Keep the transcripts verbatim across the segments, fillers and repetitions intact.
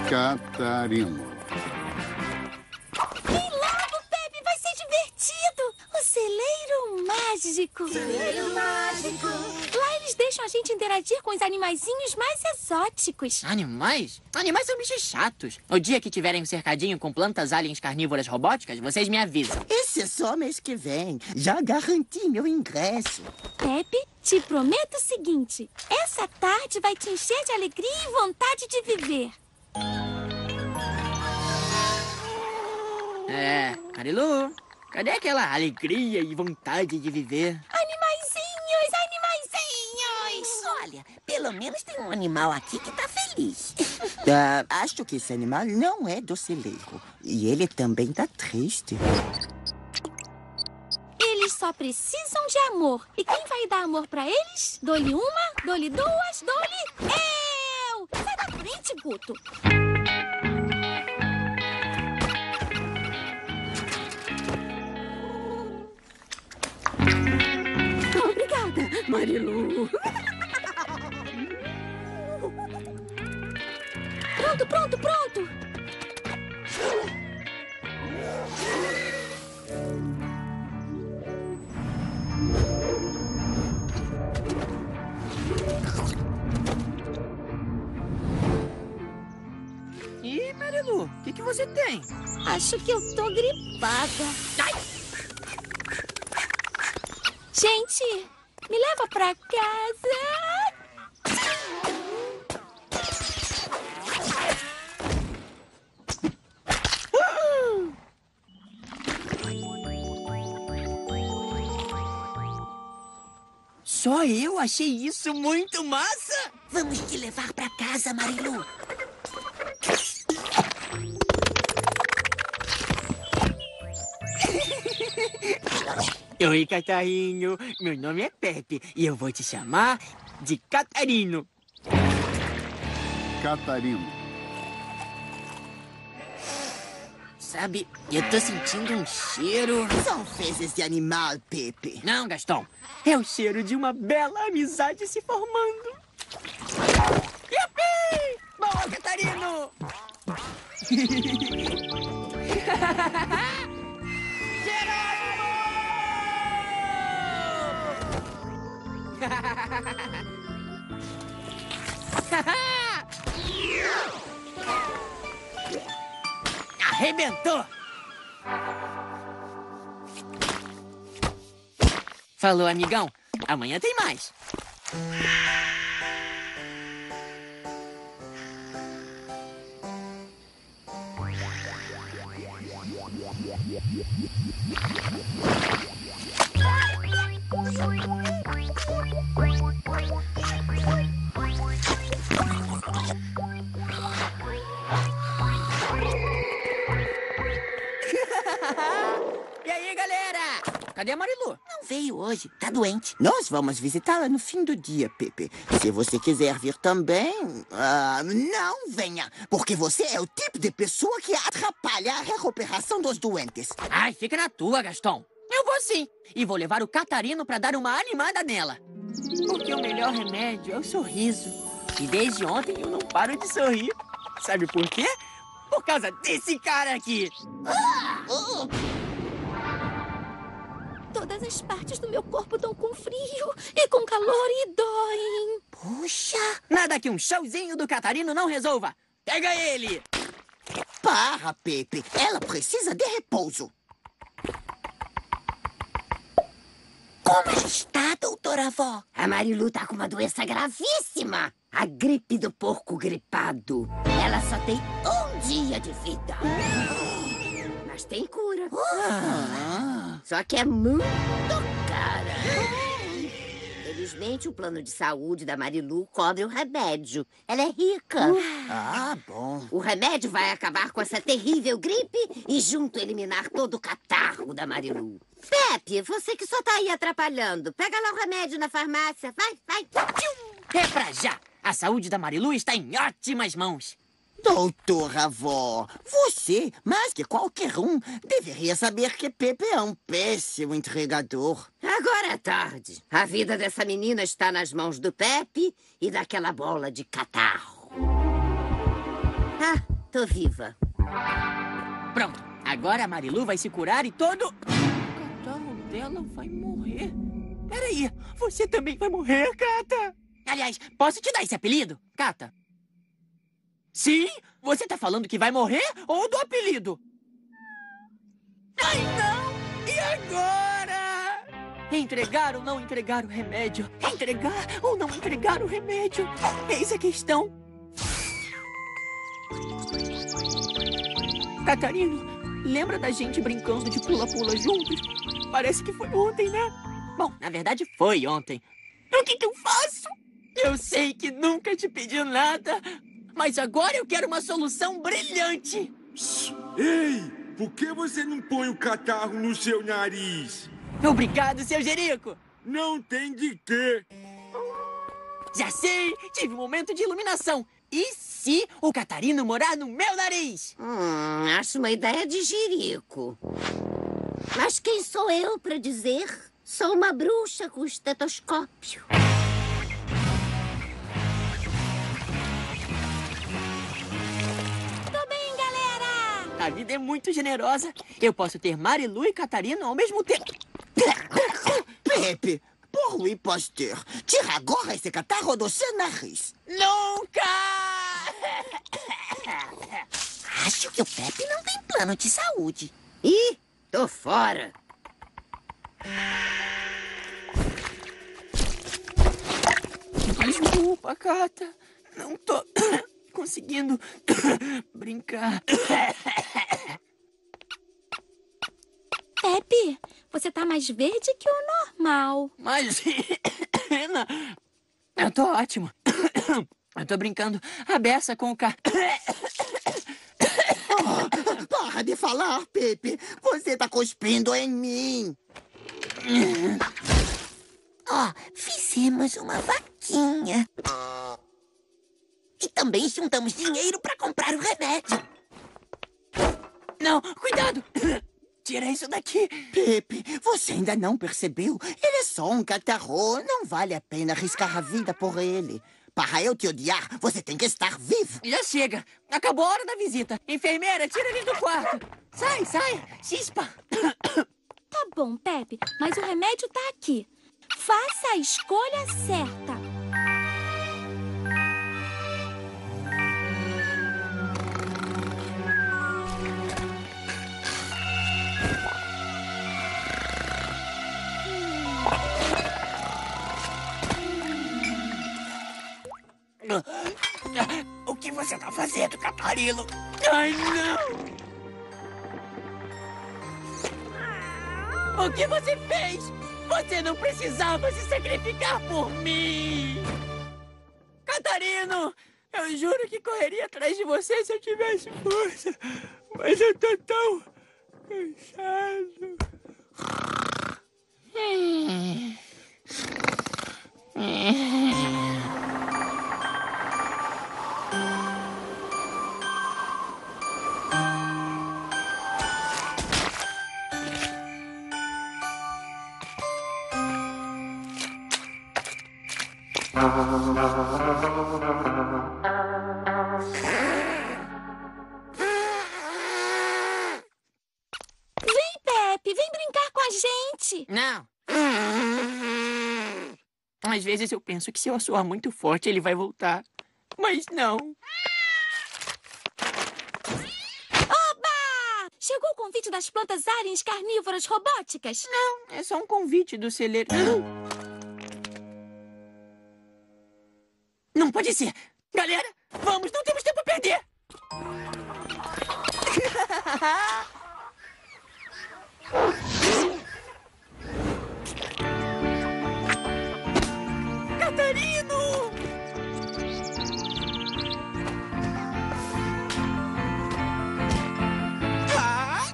Catarino. Vem logo, Pepe, vai ser divertido. O celeiro mágico. Celeiro mágico. Lá eles deixam a gente interagir com os animaizinhos mais exóticos. Animais? Animais são bichos chatos. O dia que tiverem um cercadinho com plantas aliens carnívoras robóticas, vocês me avisam. Esse é só mês que vem. Já garanti meu ingresso. Pepe, te prometo o seguinte. Essa tarde vai te encher de alegria e vontade de viver. É, Marilu, cadê aquela alegria e vontade de viver? Animaizinhos, animaizinhos! Olha, pelo menos tem um animal aqui que tá feliz. Ah, acho que esse animal não é do celeiro. E ele também tá triste. Eles só precisam de amor. E quem vai dar amor pra eles? Dou-lhe uma, dou-lhe duas, dou-lhe eu! Sai da frente, Guto. Obrigada, Marilu. Pronto, pronto, pronto. Ih, Marilu, o que, que você tem? Acho que eu tô gripada. Ai! Gente, me leva pra casa. Só eu achei isso muito massa! Vamos te levar pra casa, Marilu. Oi, Catarino. Meu nome é Pepe e eu vou te chamar de Catarino. Catarino. Sabe, eu tô sentindo um cheiro... São fezes de animal, Pepe. Não, Gastão. É o cheiro de uma bela amizade se formando. Yupi! Boa, Catarino! Arrebentou! Falou, amigão. Amanhã tem mais. E aí, galera? Cadê a Marilu? Não veio hoje, tá doente. Nós vamos visitá-la no fim do dia, Pepe. Se você quiser vir também, ah, não venha. Porque você é o tipo de pessoa que atrapalha a recuperação dos doentes. Ai, fica na tua, Gastão. Eu vou sim. E vou levar o Catarino pra dar uma animada nela. Porque o melhor remédio é o sorriso. E desde ontem eu não paro de sorrir. Sabe por quê? Por causa desse cara aqui. Ah! Uh! Todas as partes do meu corpo estão com frio e com calor e doem. Puxa! Nada que um showzinho do Catarino não resolva. Pega ele! Para, Pepe. Ela precisa de repouso. Como ela está, doutora avó? A Marilu tá com uma doença gravíssima. A gripe do porco gripado. Ela só tem um dia de vida. Mas tem cura. Ah. Só que é muito cara. Felizmente, o plano de saúde da Marilu cobre o remédio. Ela é rica. Ah, bom. O remédio vai acabar com essa terrível gripe e junto eliminar todo o catarro da Marilu. Pepe, você que só tá aí atrapalhando. Pega lá o remédio na farmácia. Vai, vai. É pra já. A saúde da Marilu está em ótimas mãos. Doutora avó, você, mais que qualquer um, deveria saber que Pepe é um péssimo entregador. Agora é tarde. A vida dessa menina está nas mãos do Pepe e daquela bola de catarro. Ah, tô viva. Pronto. Agora a Marilu vai se curar e todo... o catarro dela vai morrer. Peraí, você também vai morrer, Cata. Aliás, posso te dar esse apelido, Cata? Sim? Você tá falando que vai morrer ou do apelido? Ai, não! E agora? Entregar ou não entregar o remédio? Entregar ou não entregar o remédio? Eis a questão. Catarino, lembra da gente brincando de pula-pula juntos? Parece que foi ontem, né? Bom, na verdade foi ontem. O que que eu faço? Eu sei que nunca te pedi nada, mas agora eu quero uma solução brilhante. Ei! Por que você não põe o catarro no seu nariz? Obrigado, seu Jerico. Não tem de quê. Já sei, tive um momento de iluminação. E se o Catarino morar no meu nariz? Hum, acho uma ideia de jirico. Mas quem sou eu pra dizer? Sou uma bruxa com estetoscópio. Tô bem, galera! A vida é muito generosa. Eu posso ter Marilu e Catarino ao mesmo tempo. Pepe, por Louis Pasteur, tira agora esse catarro do seu nariz. Nunca! Acho que o Pepe não tem plano de saúde. Ih, tô fora. Desculpa, Cata. Não tô conseguindo brincar. Pepe, você tá mais verde que o normal. Mas, eu tô ótimo. Eu tô brincando a beça com o ca... Oh, para de falar, Pepe. Você tá cuspindo em mim. Ó, fizemos uma vaquinha. E também juntamos dinheiro pra comprar o remédio. Não, cuidado! Tira isso daqui. Pepe, você ainda não percebeu? Ele é só um catarro. Não vale a pena arriscar a vida por ele. Para eu te odiar, você tem que estar vivo. Já chega. Acabou a hora da visita. Enfermeira, tira ele do quarto. Sai, sai. Chispa. Tá bom, Pepe, mas o remédio tá aqui. Faça a escolha certa. O que você tá fazendo, Catarino? Ai, não! O que você fez? Você não precisava se sacrificar por mim! Catarino! Eu juro que correria atrás de você se eu tivesse força. Mas eu tô tão cansado. Hum. Hum. Vem, Pepe, vem brincar com a gente. Não. Às vezes eu penso que se eu assoar muito forte, ele vai voltar. Mas não. Oba! Chegou o convite das plantas aliens carnívoras robóticas? Não, é só um convite do celeiro. Não pode ser. Galera, vamos, não temos tempo a perder. Catarino! Ah!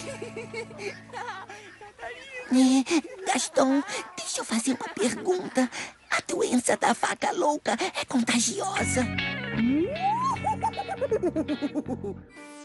É, Gaston, deixa eu fazer uma pergunta. A doença da vaca louca é contagiosa?